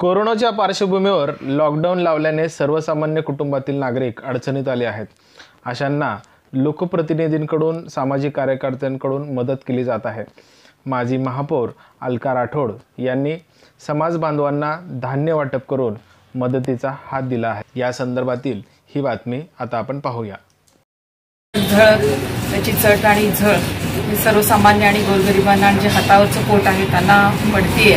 कोरोनाच्या पार्श्वभूमीवर लॉकडाऊन लावल्याने सर्वसामान्य कुटुंबातील नागरिक अडचणीत आले आहेत। अशांना लोकप्रतिनिधींकडून, सामाजिक कार्यकर्त्यांकडून मदत केली जात आहे। माजी महापौर अलका राठोड यांनी समाज बांधवांना धान्य वाटप करून मदतीचा हात दिला आहे। या संदर्भातील ही बातमी आता आपण पाहूया। त्याची चट आणि झळ हे सर्वसामान्य आणि गोरगरिबांना जे हातावरचं पोट आहे त्यांना पडते।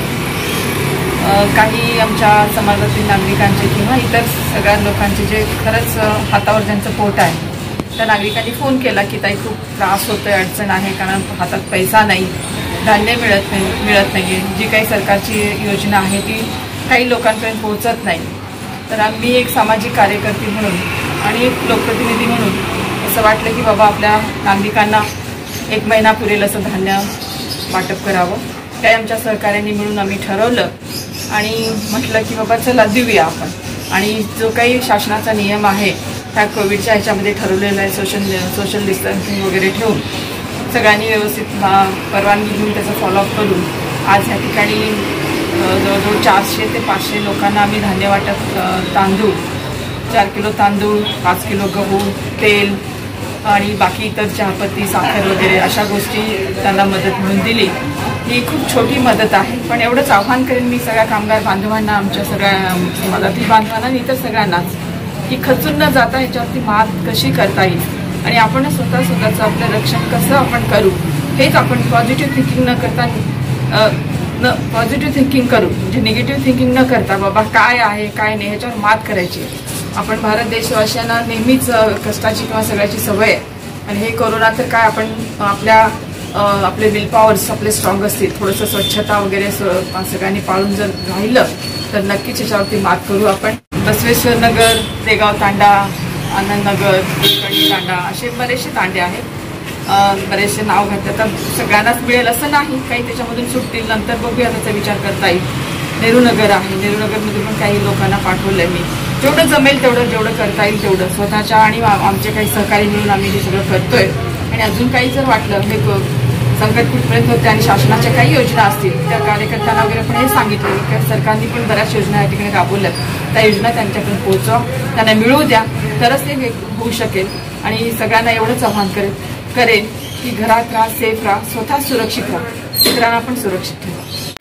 काही आमच्या समाजातील नागरिकांचे किंवा इतर सगळ्या लोकांचे जे खरंच हातावर ज्यांचं पोट आहे त्या नागरिकांनी फोन केला की ताई खूप त्रास होतोय, अडचण आहे, कारण हातात पैसा नाही, धान्य मिळत नाही, जी काही सरकारची योजना आहे ती काही लोकांपर्यंत पोहोचत नाही। तर आम्ही एक सामाजिक कार्यकर्ती म्हणून आणि एक लोकप्रतिनिधी म्हणून असं वाटलं की बाबा आपल्या नागरिकांना एक महिना पुरेल असं धान्य वाटप करावं। काही आमच्या सहकार्यांनी मिळून आम्ही ठरवलं आणि म्हटलं की बाबा चला देऊया आपण। आणि जो काही शासनाचा नियम आहे त्या कोविडच्या ह्याच्यामध्ये ठरवलेला आहे, सोशल डिस्टन्सिंग वगैरे ठेवून सगळ्यांनी व्यवस्थित परवानगी घेऊन त्याचा फॉलोअप करून आज ह्या ठिकाणी जवळजवळ 400 ते 500 लोकांना आम्ही धान्य वाटप, तांदूळ 4 किलो तांदूळ, 5 किलो गहू, तेल आणि बाकी इतर चहापत्ती, साखर वगैरे अशा गोष्टी त्यांना मदत म्हणून दिली। ही खूप छोटी मदत आहे, पण एवढंच आव्हान करेन मी सगळ्या कामगार बांधवांना, आमच्या सगळ्या समाजातील बांधवांना आणि इतर सगळ्यांनाच की खचून न जाता ह्याच्यावरती मात कशी करता येईल आणि आपण स्वतःचं आपलं रक्षण कसं आपण करू, हेच आपण पॉझिटिव्ह थिंकिंग न करता पॉझिटिव्ह थिंकिंग करू, म्हणजे निगेटिव्ह थिंकिंग न करता बाबा काय आहे काय नाही ह्याच्यावर मात करायची। आपण भारत देशवासियांना नेहमीच कष्टाची किंवा सगळ्याची सवय आहे आणि हे कोरोना तर काय आपण आपले विल पॉवर्स आपले स्ट्रॉंग असतील, थोडंसं स्वच्छता वगैरे सगळ्यांनी पाळून जर राहिलं तर नक्कीच याच्यावरती मात करू आपण। बसवेश्वर नगर, देगाव तांडा, आनंदनगर, कणी तांडा असे बरेचसे तांडे आहेत। बरेचसे नाव घातलं तर सगळ्यांनाच मिळेल असं नाही, काही त्याच्यामधून सुटतील, नंतर बघूया त्याचा विचार करता येईल। नेहरूनगर आहे, नेहरूनगरमध्ये पण काही लोकांना पाठवलंय मी, जेवढं जमेल तेवढं, जेवढं करता येईल तेवढं स्वतःच्या आणि आमचे काही सहकारी मिळून आम्ही हे सगळं करतोय। आणि अजून काही जर वाटलं हे संकट कुठपर्यंत होते आणि शासनाच्या काही योजना असतील त्या कार्यकर्त्यांना वगैरे पण हे सांगितलं की सरकारने पण बऱ्याच योजना या ठिकाणी राबवल्यात, त्या योजना त्यांच्यापर्यंत पोहोचवा, त्यांना मिळवू द्या, तरच ते होऊ शकेल। आणि सगळ्यांना एवढंच आवाहन करेन की घरात राहा, सेफ राहा, स्वतः सुरक्षित राहा, इतरांना पण सुरक्षित ठेवा।